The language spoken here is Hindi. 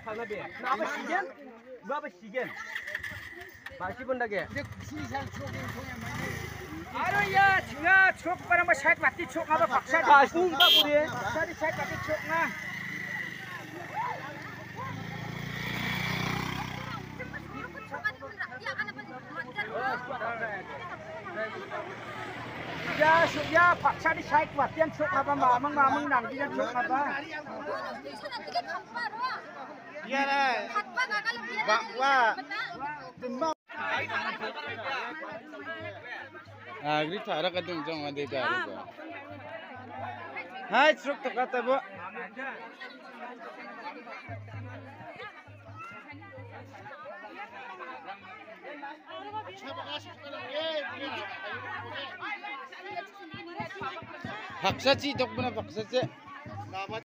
थाना बे नाबा सिगेन बाबा सिगेन बासी बंदा के अरे या छिंगा छोक पर हम साइड बाती छोक ना बक्सा कासनी का पूरे बक्सा दी साइड बाती छोक ना ya paksa di side batian छोक ना बा mamang nang di छोक ना बा ये रे वाह agri thara ka dung jong ade ka ru ba hai truk to ka ta bo paksa chi tok bana paksa che